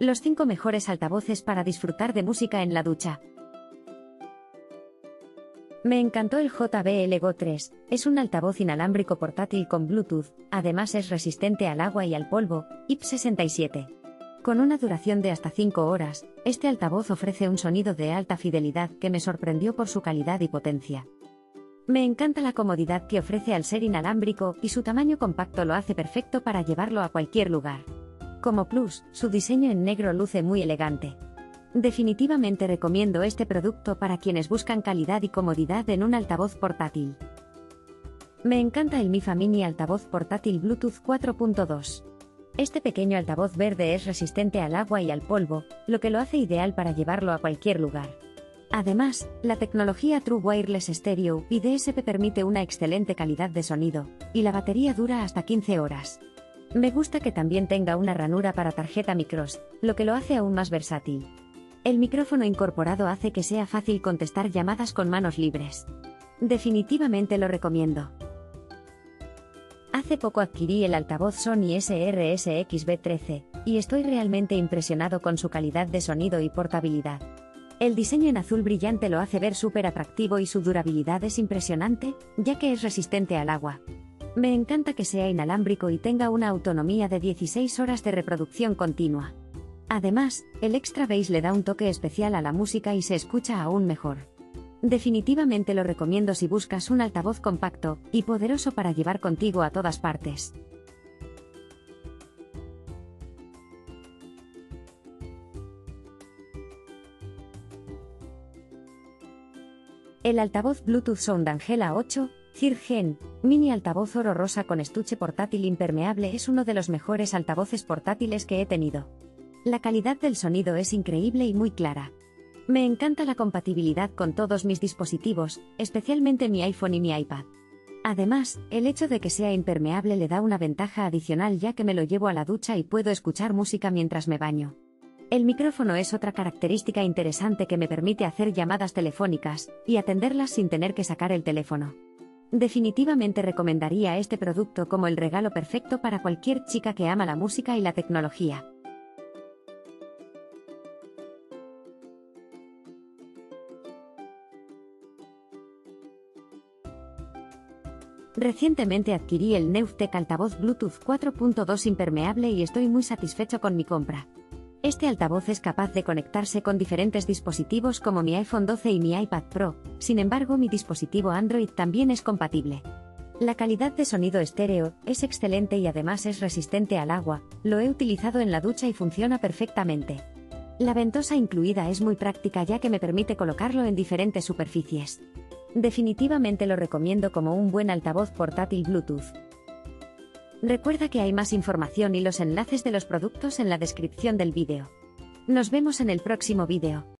Los 5 mejores altavoces para disfrutar de música en la ducha. Me encantó el JBL Go 3, es un altavoz inalámbrico portátil con Bluetooth, además es resistente al agua y al polvo, IP67. Con una duración de hasta 5 horas, este altavoz ofrece un sonido de alta fidelidad que me sorprendió por su calidad y potencia. Me encanta la comodidad que ofrece al ser inalámbrico y su tamaño compacto lo hace perfecto para llevarlo a cualquier lugar. Como plus, su diseño en negro luce muy elegante. Definitivamente recomiendo este producto para quienes buscan calidad y comodidad en un altavoz portátil. Me encanta el Mifa Mini altavoz portátil Bluetooth 4.2. Este pequeño altavoz verde es resistente al agua y al polvo, lo que lo hace ideal para llevarlo a cualquier lugar. Además, la tecnología True Wireless Stereo y DSP permite una excelente calidad de sonido, y la batería dura hasta 15 horas. Me gusta que también tenga una ranura para tarjeta microSD, lo que lo hace aún más versátil. El micrófono incorporado hace que sea fácil contestar llamadas con manos libres. Definitivamente lo recomiendo. Hace poco adquirí el altavoz Sony SRS-XB13, y estoy realmente impresionado con su calidad de sonido y portabilidad. El diseño en azul brillante lo hace ver súper atractivo y su durabilidad es impresionante, ya que es resistente al agua. Me encanta que sea inalámbrico y tenga una autonomía de 16 horas de reproducción continua. Además, el extra bass le da un toque especial a la música y se escucha aún mejor. Definitivamente lo recomiendo si buscas un altavoz compacto y poderoso para llevar contigo a todas partes. El altavoz Bluetooth Sound Angela 8, Third Gen, mini altavoz oro rosa con estuche portátil impermeable es uno de los mejores altavoces portátiles que he tenido. La calidad del sonido es increíble y muy clara. Me encanta la compatibilidad con todos mis dispositivos, especialmente mi iPhone y mi iPad. Además, el hecho de que sea impermeable le da una ventaja adicional ya que me lo llevo a la ducha y puedo escuchar música mientras me baño. El micrófono es otra característica interesante que me permite hacer llamadas telefónicas y atenderlas sin tener que sacar el teléfono. Definitivamente recomendaría este producto como el regalo perfecto para cualquier chica que ama la música y la tecnología. Recientemente adquirí el Neutec altavoz Bluetooth 4.2 impermeable y estoy muy satisfecho con mi compra. Este altavoz es capaz de conectarse con diferentes dispositivos como mi iPhone 12 y mi iPad Pro, sin embargo mi dispositivo Android también es compatible. La calidad de sonido estéreo es excelente y además es resistente al agua, lo he utilizado en la ducha y funciona perfectamente. La ventosa incluida es muy práctica ya que me permite colocarlo en diferentes superficies. Definitivamente lo recomiendo como un buen altavoz portátil Bluetooth. Recuerda que hay más información y los enlaces de los productos en la descripción del vídeo. Nos vemos en el próximo vídeo.